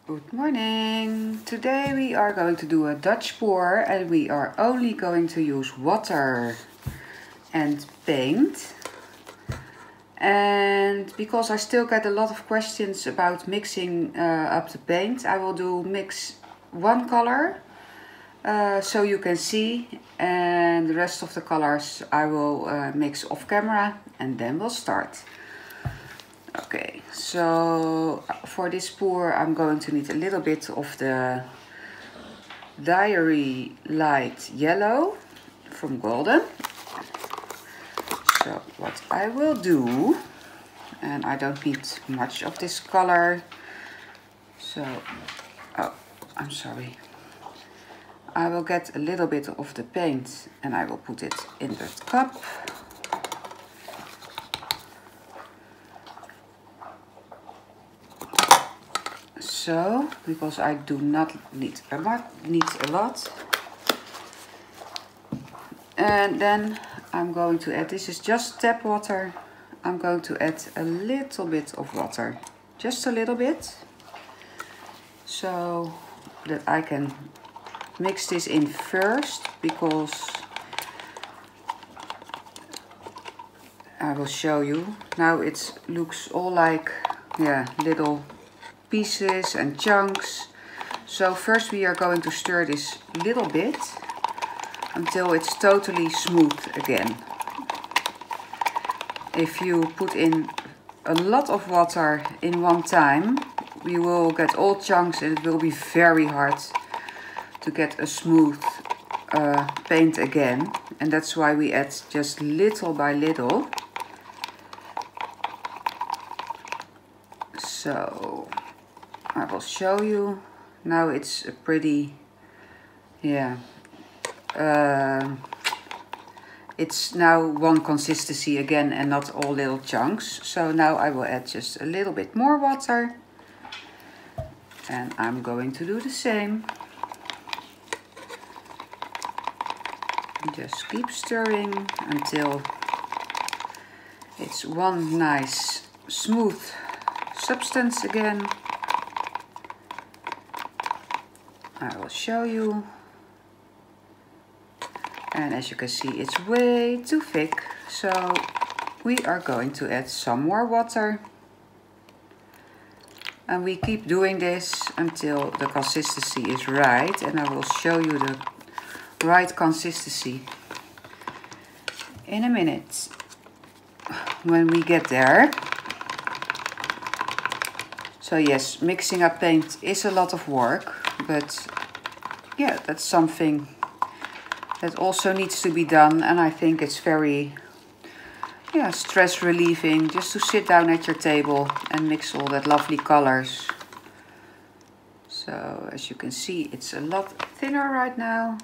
Good morning! Today we are going to do a Dutch pour and we are only going to use water and paint. And because I still get a lot of questions about mixing up the paint, I will mix one color so you can see, and the rest of the colors I will mix off camera and then we'll start. Okay, so for this pour I'm going to need a little bit of the Diary Light Yellow from Golden. So what I will do, and I don't need much of this color, so, oh, I'm sorry. I will get a little bit of the paint and I will put it in the cup. So, because I do not need a lot. And then I'm going to add, this is just tap water, I'm going to add a little bit of water. Just a little bit. So that I can mix this in first, because I will show you. Now it looks all like, yeah, little pieces and chunks. So first we are going to stir this little bit until it's totally smooth again. If you put in a lot of water in one time, we will get all chunks and it will be very hard to get a smooth paint again. And that's why we add just little by little. So I will show you. Now it's a pretty, yeah, it's now one consistency again and not all little chunks. So now I will add just a little bit more water. And I'm going to do the same. Just keep stirring until it's one nice smooth substance again. I will show you. And as you can see, it's way too thick, so we are going to add some more water. And we keep doing this until the consistency is right, and I will show you the right consistency in a minute when we get there. So yes, mixing up paint is a lot of work, but yeah, that's something that also needs to be done, and I think it's very, yeah, stress relieving just to sit down at your table and mix all that lovely colors. So as you can see, it's a lot thinner right now.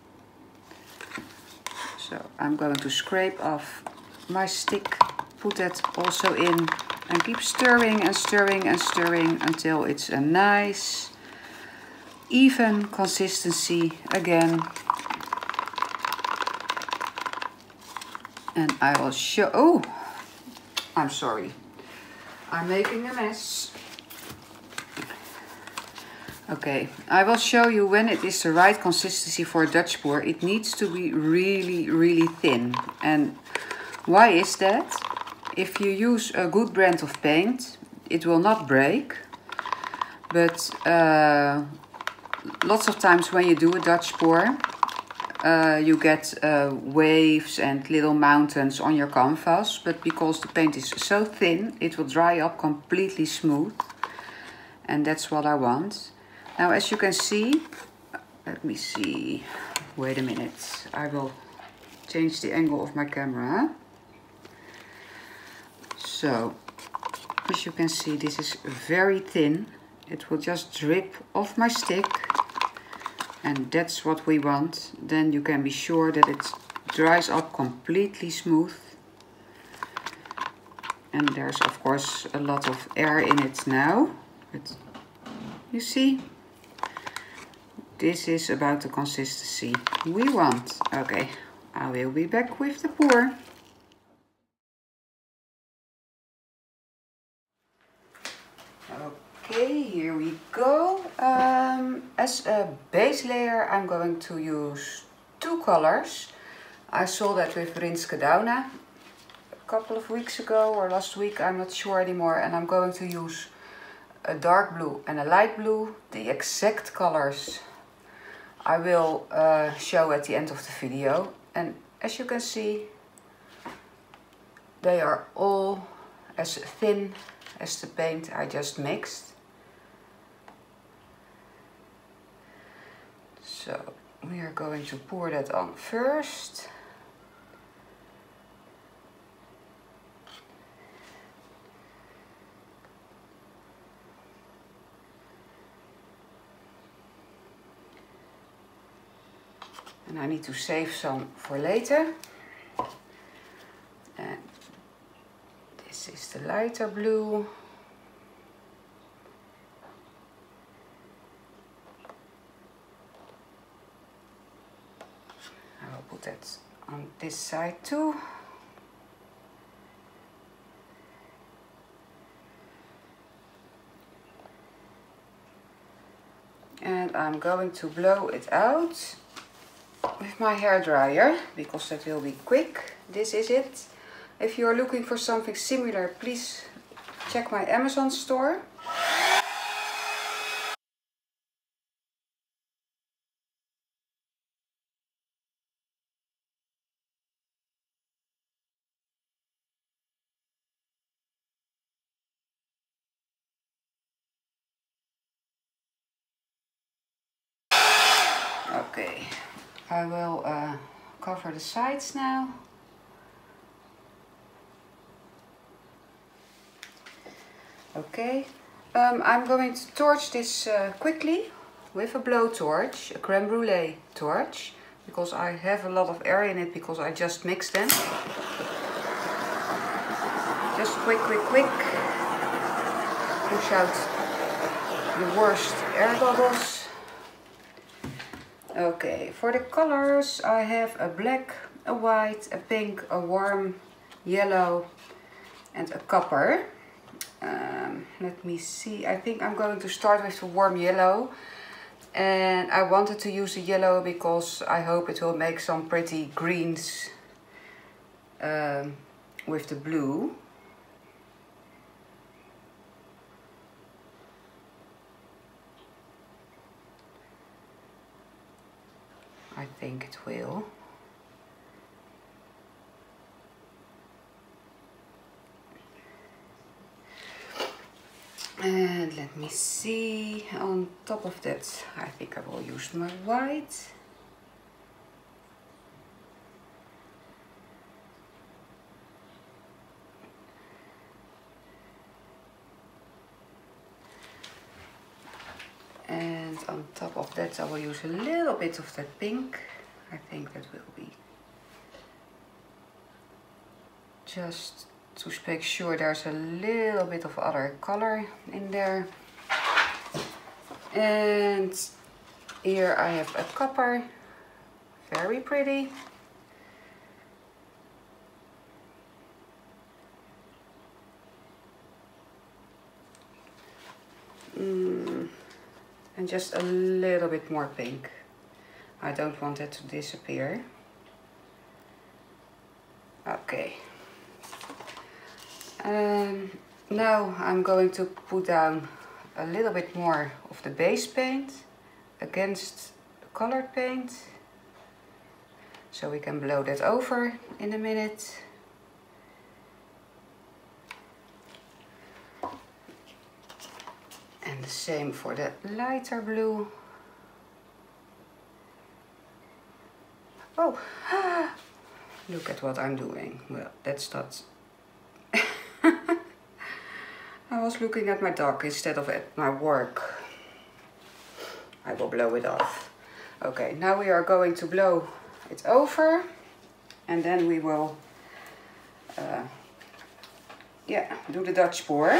So I'm going to scrape off my stick, put that also in, and keep stirring and stirring and stirring until it's a nice even consistency again. And I will show, oh, I'm sorry, I'm making a mess. Okay, I will show you when it is the right consistency for a Dutch pour. It needs to be really, really thin. And why is that? If you use a good brand of paint, it will not break. But lots of times when you do a Dutch pour, you get waves and little mountains on your canvas, but because the paint is so thin, it will dry up completely smooth, and that's what I want. Now as you can see, let me see, wait a minute, I will change the angle of my camera. So as you can see, this is very thin, it will just drip off my stick. And that's what we want. Then you can be sure that it dries up completely smooth. And there's of course a lot of air in it now. But you see, this is about the consistency we want. Okay, I will be back with the pour. Okay, here we go. As a base layer I'm going to use two colors. I saw that with Rinske Dauna a couple of weeks ago or last week, I'm not sure anymore, and I'm going to use a dark blue and a light blue. The exact colors I will show at the end of the video, and as you can see they are all as thin as the paint I just mixed. So we are going to pour that on first. And I need to save some for later. And this is the lighter blue. I will put that on this side too. And I'm going to blow it out with my hairdryer, because that will be quick. This is it. If you are looking for something similar, please check my Amazon store. Okay, I will cover the sides now. Okay, I'm going to torch this quickly with a blowtorch, a creme brulee torch, because I have a lot of air in it because I just mixed them. Just quick. Push out the worst air bubbles. Okay, for the colors I have a black, a white, a pink, a warm yellow and a copper. Let me see, I think I'm going to start with the warm yellow. And I wanted to use the yellow because I hope it will make some pretty greens with the blue. I think it will. And let me see, on top of that I think I will use my white. And on top of that I will use a little bit of that pink. I think that will be just to make sure there's a little bit of other color in there. And here I have a copper, very pretty. And just a little bit more pink. I don't want it to disappear. Okay. Now I'm going to put down a little bit more of the base paint against the colored paint, so we can blow that over in a minute. And the same for the lighter blue. Oh, look at what I'm doing. Well, that's not... I was looking at my dog instead of at my work. I will blow it off. Okay, now we are going to blow it over, and then we will do the Dutch pour.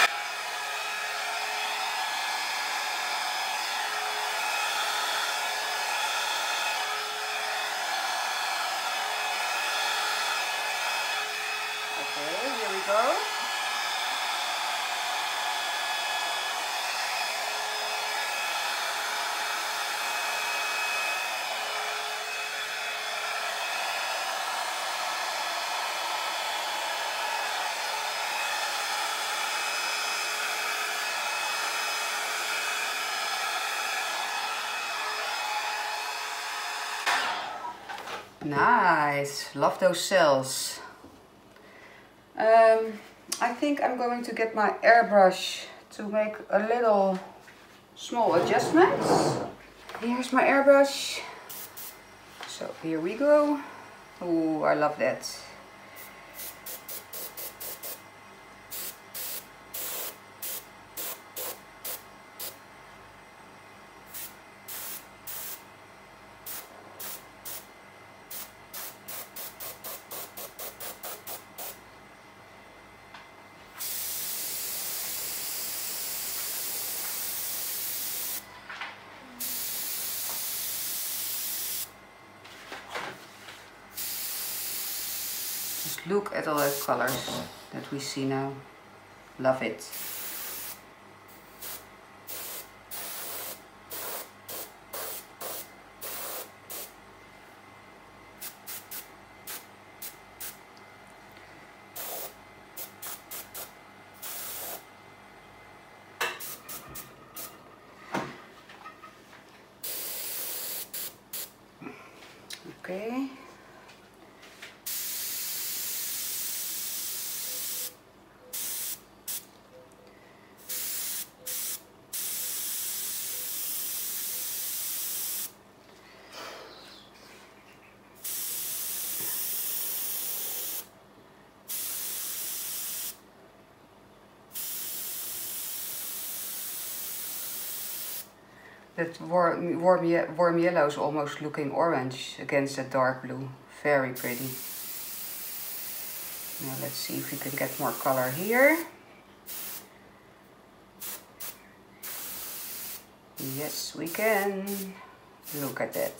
Okay, here we go. Nice, love those cells. I think I'm going to get my airbrush to make a little small adjustments. Here's my airbrush. So here we go. Oh, I love that. Just look at all the colors that we see now. Love it. Okay. That warm yellow is almost looking orange against that dark blue. Very pretty. Now let's see if we can get more color here. Yes, we can. Look at that.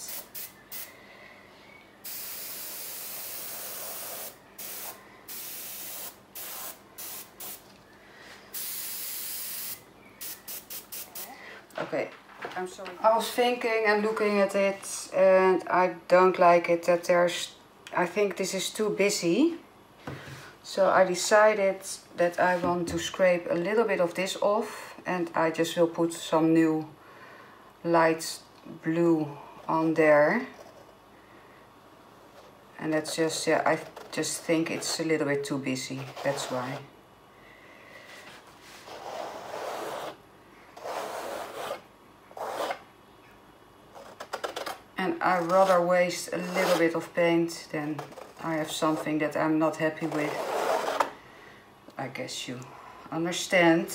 Okay. I'm sorry. I was thinking and looking at it and I don't like it that I think this is too busy. So I decided that I want to scrape a little bit of this off and I just will put some new light blue on there. And that's just, yeah, I just think it's a little bit too busy, that's why. And I rather waste a little bit of paint than I have something that I'm not happy with. I guess you understand.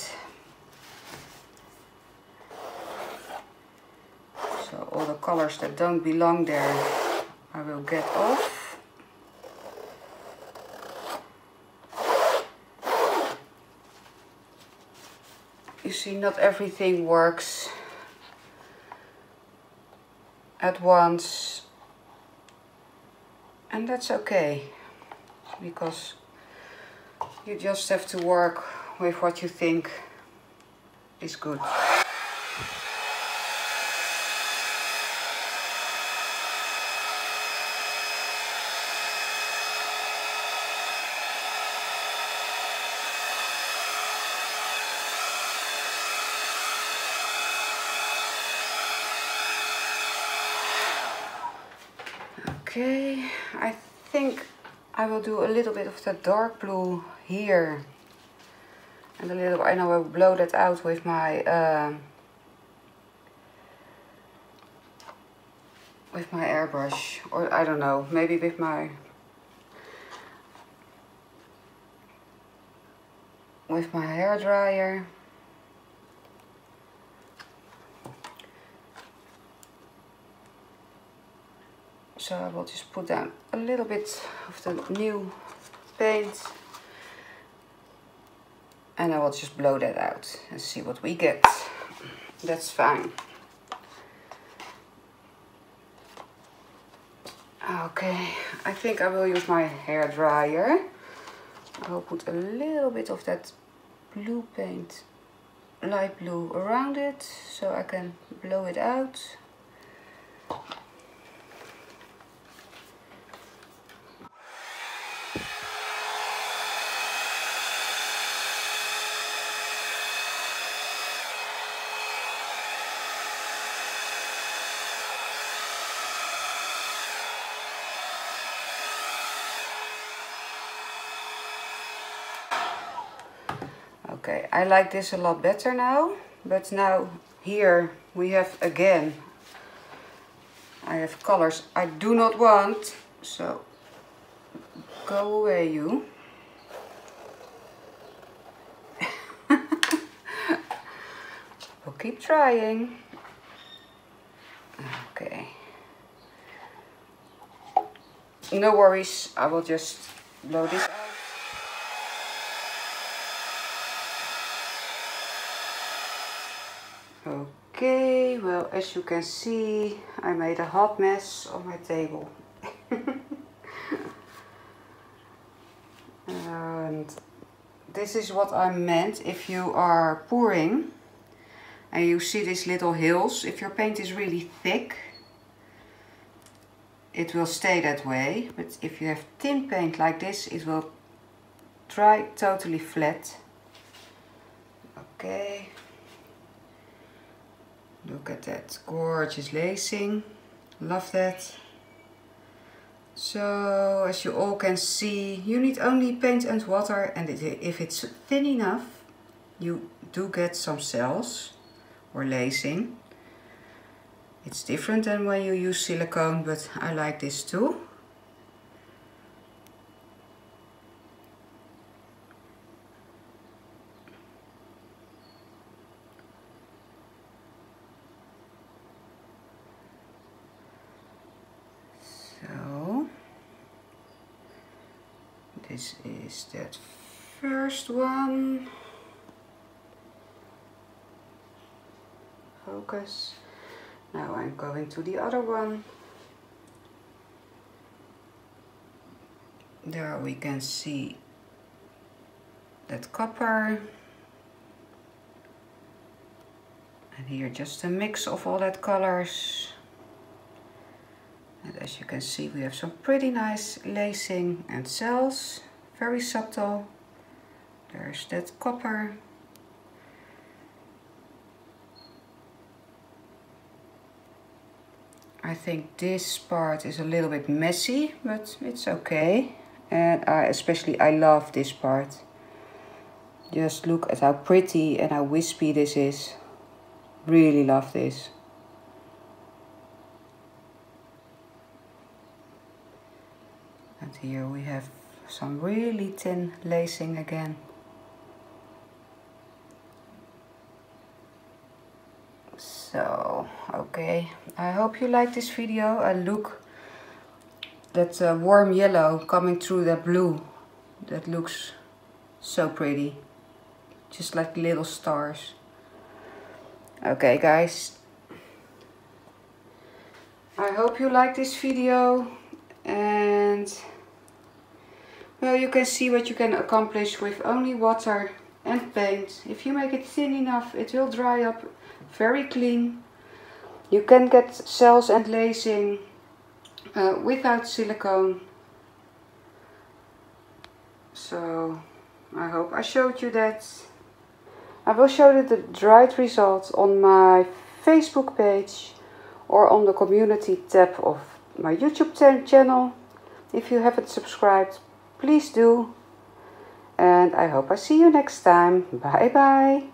So all the colors that don't belong there, I will get off. You see, not everything works at once, and that's okay, because you just have to work with what you think is good. Okay, I think I will do a little bit of that dark blue here, and a little, and I will blow that out with my airbrush, or I don't know, maybe with my hair dryer. So I will just put down a little bit of the new paint and I will just blow that out and see what we get. That's fine. Okay, I think I will use my hair dryer. I will put a little bit of that blue paint, light blue, around it so I can blow it out. Okay, I like this a lot better now, but now here we have again, I have colors I do not want, so go away you. We'll keep trying. Okay. No worries, I will just blow this out. Okay, well, as you can see, I made a hot mess on my table. And this is what I meant if you are pouring and you see these little hills. If your paint is really thick, it will stay that way, but if you have thin paint like this, it will dry totally flat. Okay. Look at that gorgeous lacing. Love that. So, as you all can see, you need only paint and water, and if it's thin enough, you do get some cells or lacing. It's different than when you use silicone, but I like this too. So, this is that first one. Focus. Now I'm going to the other one. There we can see that copper. And here just a mix of all that colors. And as you can see, we have some pretty nice lacing and cells. Very subtle. There's that copper. I think this part is a little bit messy, but it's okay. And especially I love this part. Just look at how pretty and how wispy this is. Really love this. And here we have some really thin lacing again. So, okay, I hope you like this video. And look, that warm yellow coming through that blue. That looks so pretty. Just like little stars. Okay, guys. I hope you like this video. And, well, you can see what you can accomplish with only water and paint. If you make it thin enough, it will dry up very clean. You can get cells and lacing without silicone. So I hope I showed you that. I will show you the dried result on my Facebook page or on the community tab of my YouTube channel. If you haven't subscribed, please do. And I hope I see you next time. Bye bye.